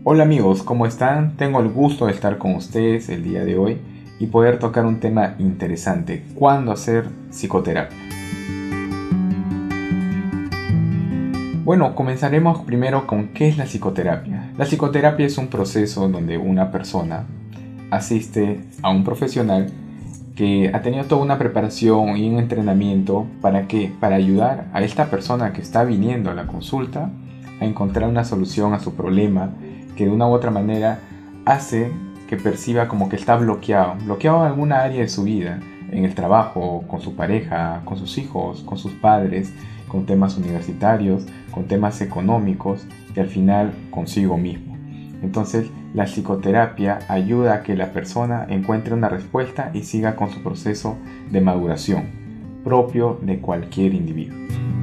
Hola amigos, ¿cómo están? Tengo el gusto de estar con ustedes el día de hoy y poder tocar un tema interesante: ¿cuándo hacer psicoterapia? Bueno, comenzaremos primero con ¿qué es la psicoterapia? La psicoterapia es un proceso donde una persona asiste a un profesional que ha tenido toda una preparación y un entrenamiento para ayudar a esta persona que está viniendo a la consulta a encontrar una solución a su problema que de una u otra manera hace que perciba como que está bloqueado en alguna área de su vida, en el trabajo, con su pareja, con sus hijos, con sus padres, con temas universitarios, con temas económicos y al final consigo mismo. Entonces, la psicoterapia ayuda a que la persona encuentre una respuesta y siga con su proceso de maduración propio de cualquier individuo.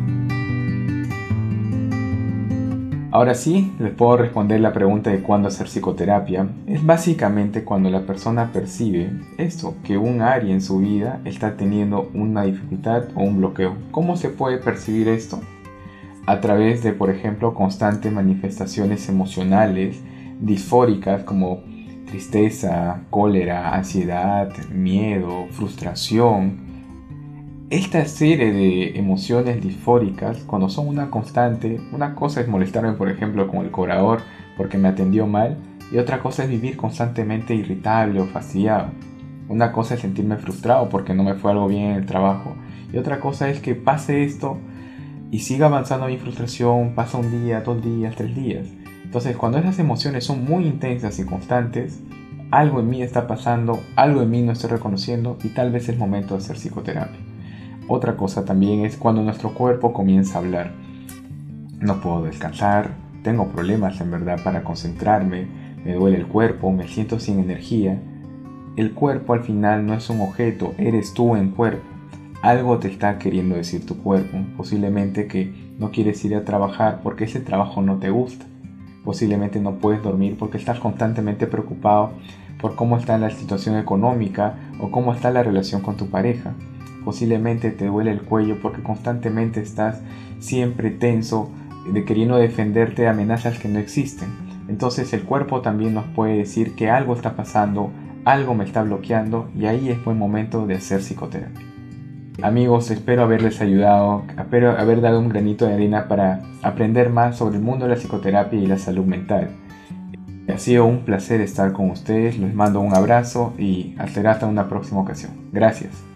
Ahora sí, les puedo responder la pregunta de cuándo hacer psicoterapia. Es básicamente cuando la persona percibe esto, que un área en su vida está teniendo una dificultad o un bloqueo. ¿Cómo se puede percibir esto? A través de, por ejemplo, constantes manifestaciones emocionales disfóricas como tristeza, cólera, ansiedad, miedo, frustración. Esta serie de emociones disfóricas, cuando son una constante, una cosa es molestarme, por ejemplo, con el cobrador porque me atendió mal, y otra cosa es vivir constantemente irritable o fastidiado. Una cosa es sentirme frustrado porque no me fue algo bien en el trabajo, y otra cosa es que pase esto y siga avanzando mi frustración, pasa un día, 2 días, 3 días. Entonces, cuando esas emociones son muy intensas y constantes, algo en mí está pasando, algo en mí no estoy reconociendo y tal vez es momento de hacer psicoterapia. Otra cosa también es cuando nuestro cuerpo comienza a hablar. No puedo descansar, tengo problemas en verdad para concentrarme, me duele el cuerpo, me siento sin energía. El cuerpo al final no es un objeto, eres tú en cuerpo. Algo te está queriendo decir tu cuerpo. Posiblemente que no quieres ir a trabajar porque ese trabajo no te gusta. Posiblemente no puedes dormir porque estás constantemente preocupado por cómo está la situación económica o cómo está la relación con tu pareja. Posiblemente te duele el cuello porque constantemente estás siempre tenso, queriendo defenderte de amenazas que no existen. Entonces el cuerpo también nos puede decir que algo está pasando, algo me está bloqueando, y ahí es buen momento de hacer psicoterapia. Amigos, espero haberles ayudado, espero haber dado un granito de arena para aprender más sobre el mundo de la psicoterapia y la salud mental. Ha sido un placer estar con ustedes, les mando un abrazo y hasta una próxima ocasión. Gracias.